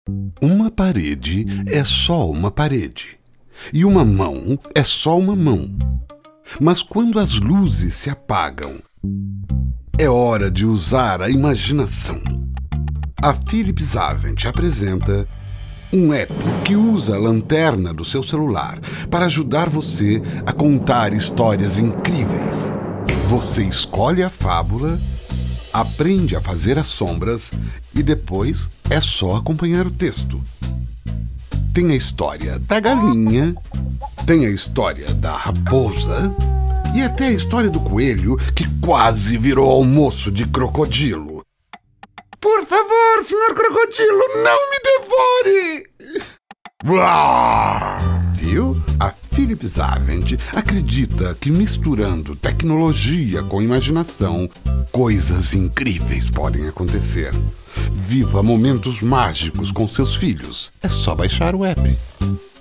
Uma parede é só uma parede. E uma mão é só uma mão. Mas quando as luzes se apagam, é hora de usar a imaginação. A Philips Avent apresenta um app que usa a lanterna do seu celular para ajudar você a contar histórias incríveis. Você escolhe a fábula, aprende a fazer as sombras e depois é só acompanhar o texto. Tem a história da galinha, tem a história da raposa e até a história do coelho que quase virou almoço de crocodilo. Por favor, senhor crocodilo, não me devore! Viu? A Philips Avent acredita que misturando tecnologia com imaginação, coisas incríveis podem acontecer. Viva momentos mágicos com seus filhos. É só baixar o app.